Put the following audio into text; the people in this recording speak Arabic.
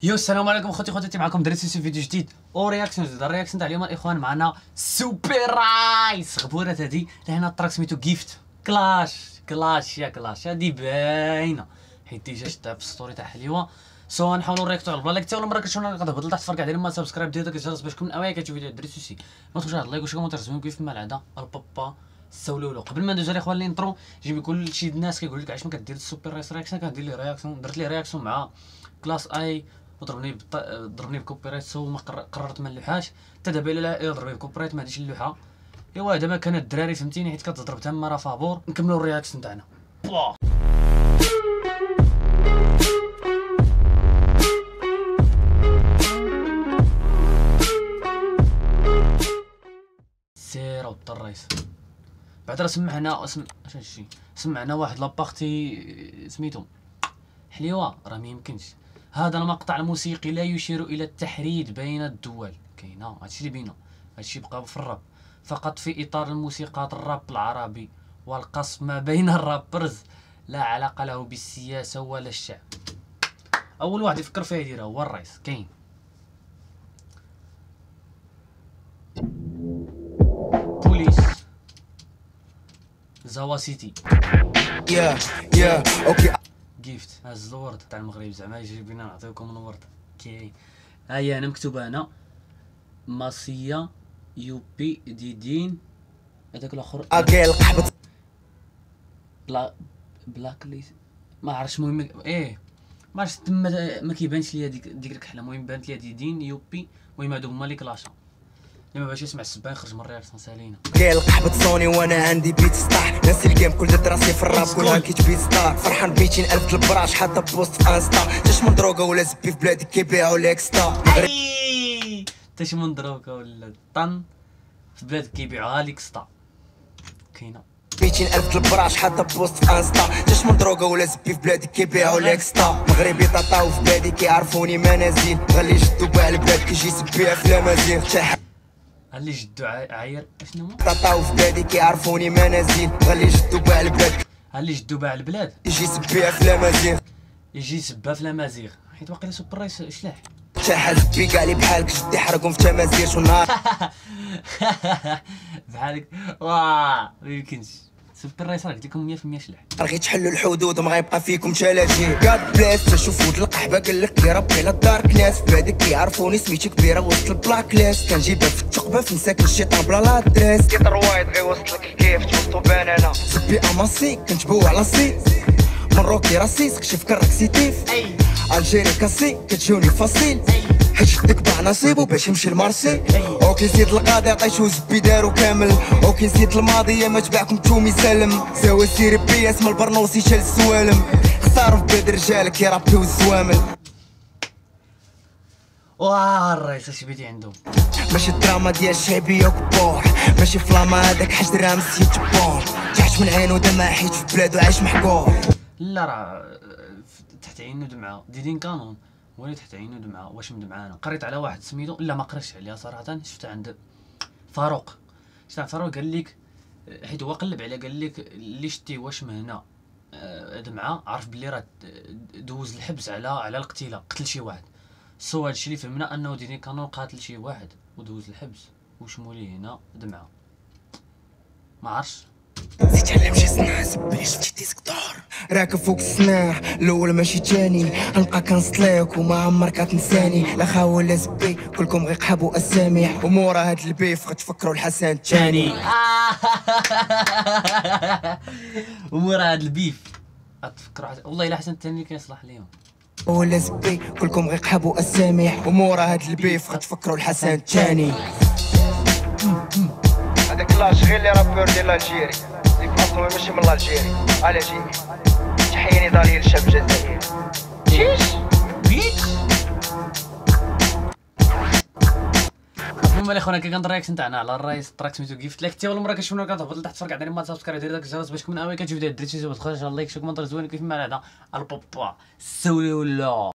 يو السلام عليكم اخوتي خواتاتي، معكم دريسي في فيديو جديد ورياكشن جديد. الرياكشن تاع اليوم الاخوان معنا سوبر رايس غبورات. هادي لهنا التراك سميتو جيفت كلاش يا كلاش، هادي باينه حيت ديجا شفتها في الستوري تاع حليوه. سو نحاولوا نريكتو على البلا. حتى ولا مره كتشوفونا نقدر تهبط لتحت تفرج علينا، ما سبسكرايب دير داك الجرس باش تكون اول كتشوف فيديو دريسي. ما تنساوش هاد اللايك وشي كومونتير زوين كيف ما العاده. البابا سولولو قبل ما ندوز الاخوان الانترو، جيب كلشي الناس كيقول لك علاش ما كدير السوبر رايس رياكشن. كندير ليه رياكشن، درت ليه رياكشن مع كلاس اي وضربني بكوبيرايت. سو ما قررت ما نلوحاش حتى دابا. الا ضربني بكوبيرايت ما غاديش نلوحها. ايوا دابا كان الدراري فهمتيني حيت كتضرب تما راه فابور. نكملوا الرياكشن تاعنا. سير وطا الرئيس بعد راه سمعنا سمعنا واحد لابارتي سميتو حليوه. راه ميمكنش. هذا المقطع الموسيقي لا يشير الى التحريد بين الدول. كاينه هادشي اللي بينا، هادشي بقى في الراب فقط في اطار الموسيقى الراب العربي، والقصف ما بين الرابرز لا علاقه له بالسياسه ولا الشعب. اول واحد يفكر فيها يديرها هو الرئيس. كاين بوليس زاوا سيتي يا اوكي جيفت هز الورد تاع المغرب زعما يجي بينا نعطيوكم الورد. كاين ها هي انا مكتوبه هنا ماسيا يوبي ديدين هذاك الاخر اكيل قحبت بلاك ليست ما عرفتش. المهم ما عرفتش تما ما كيبانش ليا ديك الكحله. المهم بانت ليا ديدين يوبي. المهم هادو هما اللي كلاشا اللي ما باش يسمع السبان يخرج من الرياكسيون سالينا. اكيل قحبت صوني وانا عندي بيت سطاح. ناسي الجيم كل دراسي في الراب كلها كيتبيت ستار. فرحان 200,000 البراش حاطه بوست في انستا. جاش من دروغه ولا زبي في بلادي كيبيعوا ليكستا. تاش من دروكا ولا طن في بلاد كيبيعوها ليكستا. كاينه 200,000 البراش حاطه بوست في انستا. جاش من دروغه ولا زبي في بلادي كيبيعوا ليكستا. مغربي طاطاو في بلادي كيعرفوني منازل. غالي جدو باع البلاد كيجي يسبيها في الامازيغ. اللي جدو عاير اشنو هو طاطاو في بلادي كيعرفوني منازل. غالي جدو باع البلاد اللي جدو باع البلاد يجي يسبيها في الامازيغ. يجي يسبها في الامازيغ حيت واقيلا سوبر رايس شلاح. شحال زبي كاع لي بحالك جدي حرقهم في تمازيغ شو نهار بحالك واه ميمكنش. سوبر رايس راه قلت لكم 100% شلاح. راه تحلوا الحدود وما غيبقى فيكم تلاجي. كاد بلاس تشوفوا ود القحبه قال لك كي ربي لا دارك ناس. بلادي كيعرفوني سميتي كبيره وسط البلاك ليست. كنجيبها في الثقبه في مساكن الشيطان بلا لادريس. كيطر وايد غيوصل لك الكيف توسطو بانانا. زبي اماسي كنتبوع على سي مروكي راسيس كشف كراكسيتيف. الجيري كاسي كتجوني فاصيل. حيت شدك باع نصيبو باش يمشي لمارسي. اوكي نسيت القاضي عطيتو زبي دارو كامل. اوكي نسيت الماضي ما تبعكم تومي سالم. ساوى سيري بي اسم البرنوسي شال السوالم. اختاروا في بلاد رجال كيرابيو الزوامل. واه الرئيس اش بيدي عنده. ماشي الدراما ديال الشعبيه وكبور. ماشي فلاما هذاك حاج درهم سيت جبور. تحت من عينو دما حيت في بلادو عايش محقور. لا راه تحت عينو دمعه ديدين كانون ولي تحت عينو دمعه. واش مدمعانه؟ قريت على واحد سميتو لا ما قريتش عليها صراحه. شفتها عند فاروق. شفت فاروق قال لك حيت هو قلب عليها قال لك اللي شتي واش مهنا دمعه عرف بلي راه دوز الحبس على القتيله قتل شي واحد. سو هادشي اللي فهمنا انه ديدين كانون قاتل شي واحد ودوز الحبس وشموليه هنا دمعه. ما عرفش نسيت علم شي صنع زبليش في ديسك دور. راكب فوق الصناع الاول ماشي تاني. غنبقى كنصليك وما عمرك كتنساني. لا خاوه لا زبي كلكم غيقحبوا اسامي. ومورا هاد البيف غتفكروا الحسن الثاني. ومورا هاد البيف غتفكروا والله الا حسن الثاني كيصلح ليهم. ولا زبي كلكم غيقحبوا اسامي. ومورا هاد البيف غتفكروا الحسن الثاني. هذاك لاش غير لي رابور ديال الجيري اللي بلاصتو ماشي من الجيري. على جيني تحييني داري للشعب الجزائري. شيش بيت المهم الاخوان كي كندير رياكشن تاعنا على الرايس تراك سميتو جيفت. لايك حتى ولا مره كتشوفونا كتهبط لتحت تفرج علينا. ما سبسكرايب دير داك الجرس باش تكون اول كتشوف فيديو دريتي. تخرج لايك شي كومونتير زوين كيف ما العاده. البابا سولي ولا